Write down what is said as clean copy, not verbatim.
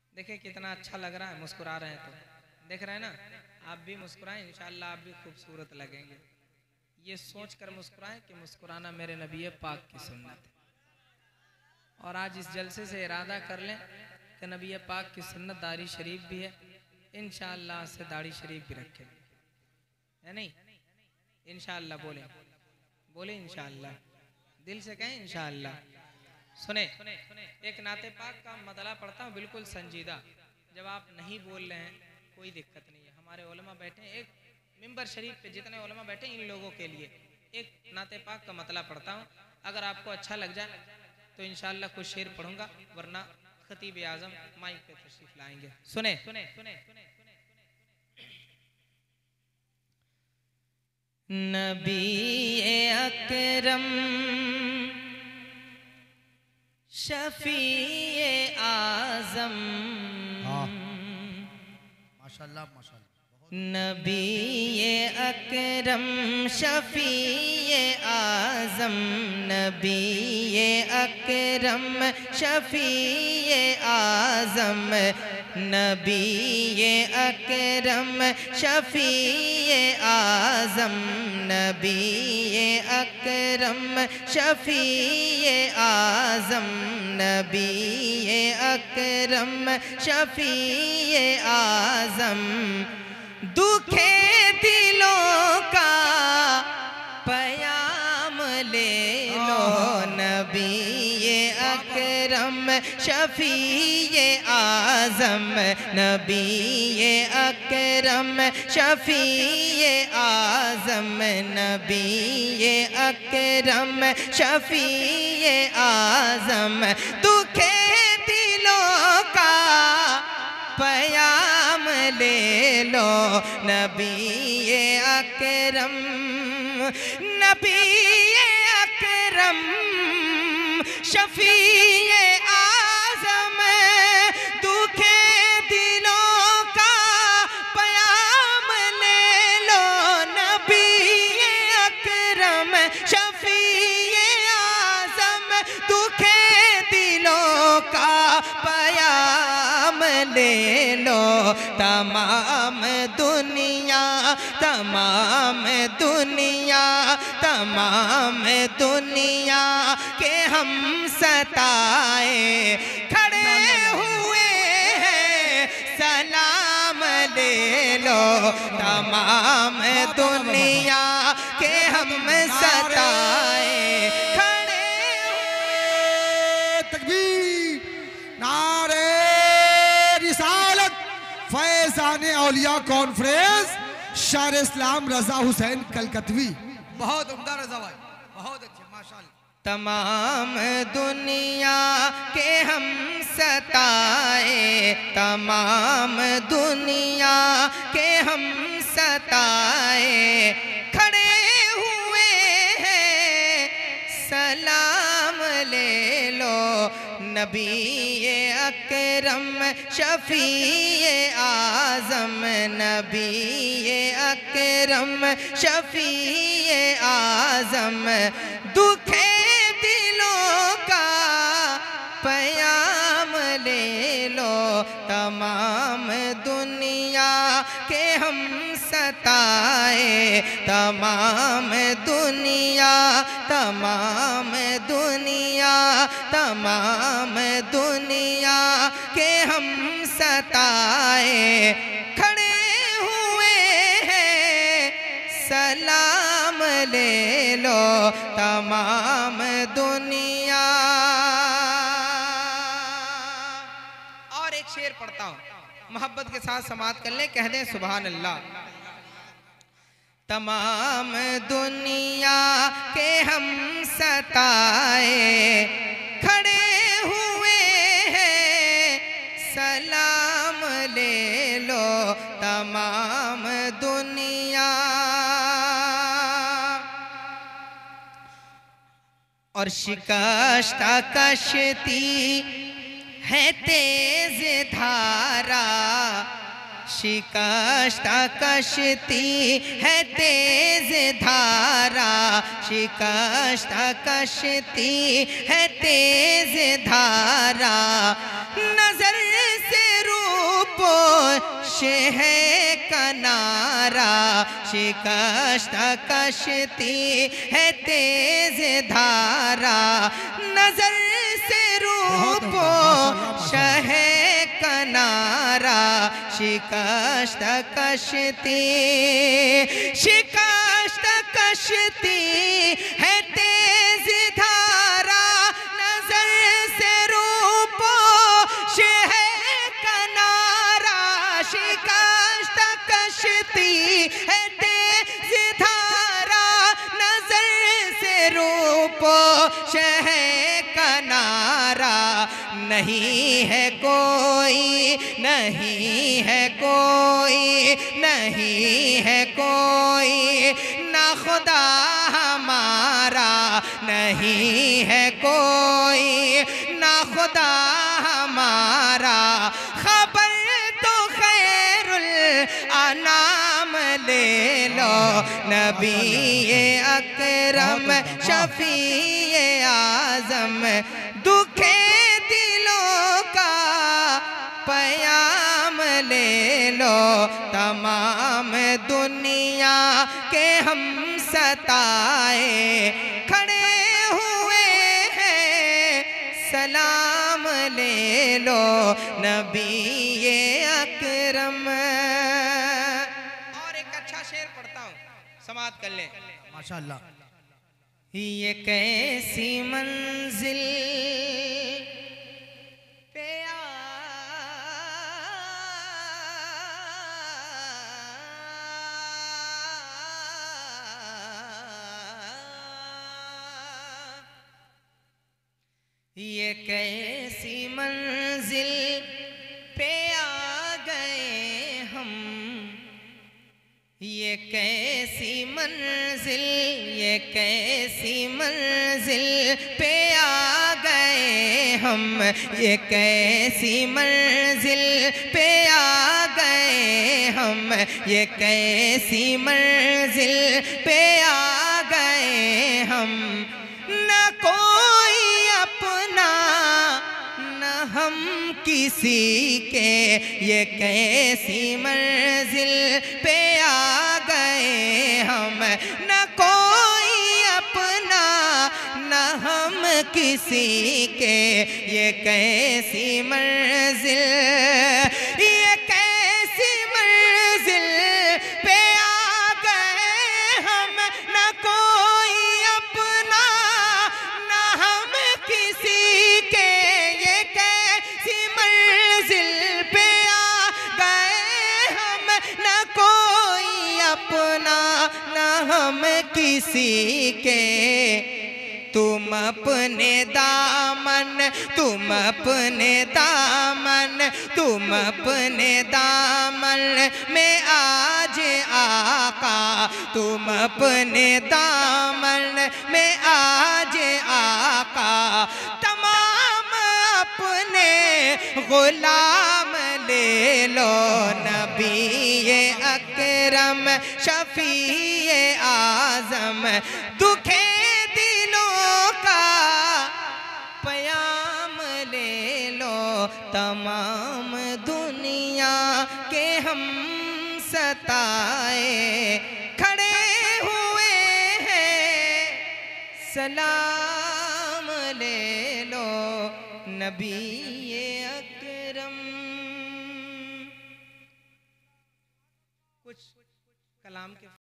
देखिए कितना अच्छा लग रहा है, मुस्कुरा रहे हैं तो देख रहे हैं ना। आप भी मुस्कुराएं, इंशाअल्लाह आप भी खूबसूरत लगेंगे। ये सोच कर मुस्कुराएं कि मुस्कुराना मेरे नबी पाक की सुन्नत है। और आज इस जलसे से इरादा कर लें कि नबी पाक की सुन्नत दाढ़ी शरीफ भी है, इंशाअल्लाह से दाढ़ी शरीफ भी रखें, है नहीं? इंशाअल्लाह बोले बोले इंशाअल्लाह, दिल से कहें इंशाअल्लाह। सुने, एक नाते पाक का मतला पढ़ता हूँ बिल्कुल संजीदा। जब आप नहीं बोल रहे हैं कोई दिक्कत नहीं है, हमारे उलमा बैठे हैं, एक मिंबर शरीफ पे जितने उलमा बैठे हैं इन लोगों के लिए एक नाते पाक का मतला पढ़ता हूँ। अगर आपको अच्छा लग जाए तो इंशाअल्लाह कुछ शेर पढ़ूंगा, वरना खतीब आजम माइक पे तशरीफ लाएंगे। सुने, नबी अकरम शफीए आजम, माशाल्लाह माशाल्लाह। नबी अकरम शफीए आजम, नबी अकरम शफीए आजम, नबी अकरम शफीए आजम, नबी अकरम शफीए आजम, नबी अकरम शफीए आजम, दुखे दिलों का पयाम ले लो, नबी अकरम शफीए आजम, नबी अकरम शफीए आजम, नबी अकरम शफीए आजम, दुखे दिलों का पयाम ले लो, नबी अकरम, नबी अकरम शफीए आजम, दुखे दिलों का पयाम ले लो, नबी अकरम शफीए आजम, दुखे दिलों का पयाम ले लो, तमाम दुनिया तमाम दुनिया तमाम दुनिया के हम सताए खड़े हुए हैं, सलाम ले लो, तमाम दुनिया के हम सताए खड़े हुए। तकबीर, नारे रिसालत, फैज़ाने औलिया कॉन्फ्रेंस, शायर इस्लाम रजा हुसैन कलकतवी। बहुत उम्दा रजा भाई, बहुत अच्छे माशाल्लाह। तमाम दुनिया के हम सताए, तमाम दुनिया के हम सताए खड़े हुए हैं, सलाम ले लो, नबी अकरम शफीए आजम, नबी अकरम शफीए आजम, दुखे दिलों का पयाम ले लो, तमाम दुनिया के हम सताए, तमाम दुनिया तमाम दुनिया तमाम दुनिया के हम सताए खड़े हुए हैं, सलाम ले लो, तमाम दुनिया। और एक शेर पढ़ता हूँ, मोहब्बत के साथ समाअत कर ले, कह दें सुभान अल्लाह। तमाम दुनिया के हम सताए खड़े हुए हैं, सलाम ले लो, तमाम दुनिया। और शिकस्ता कश्ती है तेज धारा, शिकस्ता कश्ती है तेज धारा, शिकस्ता कश्ती है तेज धारा, नजर से है किनारा, शिकस्त कश्ती है तेज धारा, नजर से रूपो शहे किनारा, शिकस्त कश्ती, शिकस्त कश्ती है तेज धारा, नजर से रूपो शहे किनारा, शिकस्त कश्ती है तेज धारा, नजर से रूपो शहे किनारा, नहीं है कोई, नहीं है कोई, नहीं है कोई ना खुदा हमारा, नहीं है कोई ना खुदा हमारा, खबर तो खैरुल अनाम ले लो, नबी अकरम शफीए आज़म, दुखे दिलों का पयाम ले लो, तमाम दुनिया के हम सताए खड़े हुए हैं, सलाम ले लो, नबी अकरम। और एक अच्छा शेर पढ़ता हूँ, समाप्त कर ले माशाअल्लाह। ये कैसी मंजिल पे ये कैसी मंजिल पे आ गए हम, ये कैसी मंजिल, ये कैसी मंजिल पे आ गए हम, ये कैसी मंजिल पे आ गए हम, ये कैसी मंजिल पे आ गए हम, न कोई अपना न हम किसी के, ये कैसी मंजिल पे आ गए हम, न कोई अपना न हम किसी के, ये कैसी मंजिल, ये कैसी मंजिल पे आ गए हम, न कोई अपना न हम किसी के, ये कैसी मंजिल पे आ गए हम, न कोई अपना न हम किसी के, तुम अपने दामन, तुम अपने दामन, तुम अपने दामन में आज आका, तुम अपने दामन में आज आका, तमाम अपने गुलाम ले लो, नबी अकरम शफीए आज़म, दुखे दिलों का पयाम ले लो, तमाम दुनिया के हम सताए खड़े हुए हैं, सलाम ले लो, नबी अकरम। कुछ कलाम के